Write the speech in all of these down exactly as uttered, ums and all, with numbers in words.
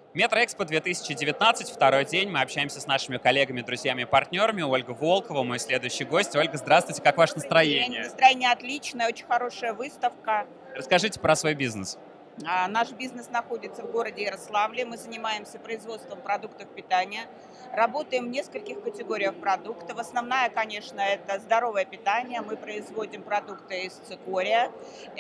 Метроэкспо две тысячи девятнадцать, второй день. Мы общаемся с нашими коллегами, друзьями и партнерами. Ольга Волкова, мой следующий гость. Ольга, здравствуйте, как ваше Добрый день. настроение? Настроение отличное, очень хорошая выставка. Расскажите про свой бизнес. А, Наш бизнес находится в городе Ярославле. Мы занимаемся производством продуктов питания. Работаем в нескольких категориях продуктов. Основная, конечно, это здоровое питание. Мы производим продукты из цикория.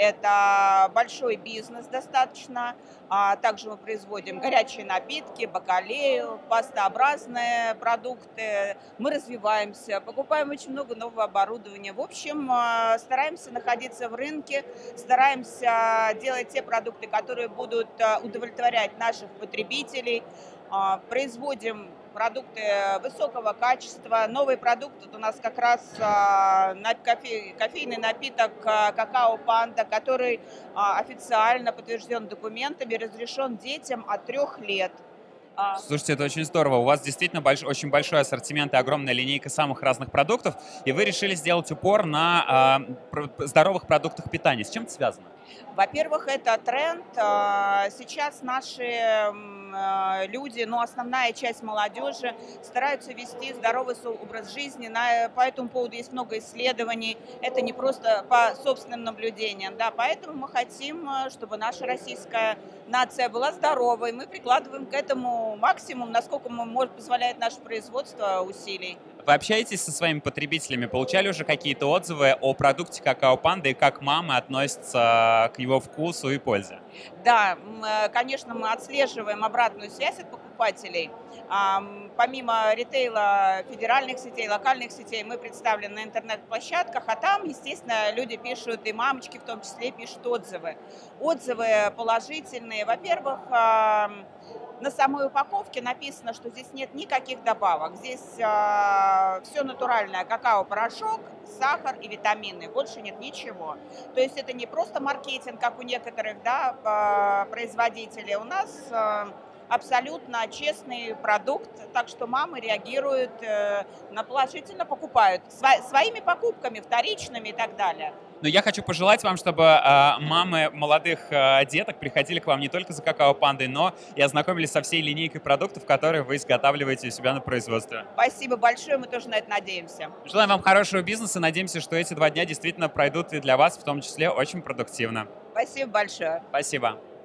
Это большой бизнес достаточно. А также мы производим горячие напитки, бакалею, пастообразные продукты. Мы развиваемся, покупаем очень много нового оборудования. В общем, а, стараемся находиться в рынке, стараемся делать те продукты, которые будут а, удовлетворять наших потребителей. А, Производим продукты высокого качества. Новый продукт вот у нас как раз а, на- кофе- кофейный напиток а, «Какао Панда», который а, официально подтвержден документами, разрешен детям от трех лет. А, Слушайте, это очень здорово. У вас действительно больш- очень большой ассортимент и огромная линейка самых разных продуктов, и вы решили сделать упор на а, пр- здоровых продуктах питания. С чем это связано? Во-первых, это тренд. А, Сейчас наши м, а, люди, ну, основная часть молодежи, стараются вести здоровый со- образ жизни. На- По этому поводу есть много исследований. Это не просто по собственным наблюдениям, да. Поэтому мы хотим, а, чтобы наша российская нация была здоровой. Мы прикладываем к этому максимум, насколько мы, может, позволяет наше производство усилий. Вы общаетесь со своими потребителями? Получали уже какие-то отзывы о продукте «Какао Панда» и как мамы относятся к его вкусу и пользе? Да, м, э, конечно, мы отслеживаем обратную связь от покупателей. Ам, Помимо ритейла, федеральных сетей, локальных сетей, мы представлены на интернет-площадках, а там, естественно, люди пишут, и мамочки в том числе пишут отзывы. Отзывы положительные. Во-первых, ам, на самой упаковке написано, что здесь нет никаких добавок. Здесь все натуральное: какао-порошок, сахар и витамины. Больше нет ничего. То есть это не просто маркетинг, как у некоторых, да, а, производителей. У нас э, абсолютно честный продукт, так что мамы реагируют э, на положительно, покупают Сво- своими покупками, вторичными и так далее. Но я хочу пожелать вам, чтобы а, мамы молодых а, деток приходили к вам не только за «Какао-пандой», но и ознакомились со всей линейкой продуктов, которые вы изготавливаете у себя на производстве. Спасибо большое, мы тоже на это надеемся. Желаем вам хорошего бизнеса. Надеемся, что эти два дня действительно пройдут и для вас, в том числе, очень продуктивно. Спасибо большое. Спасибо.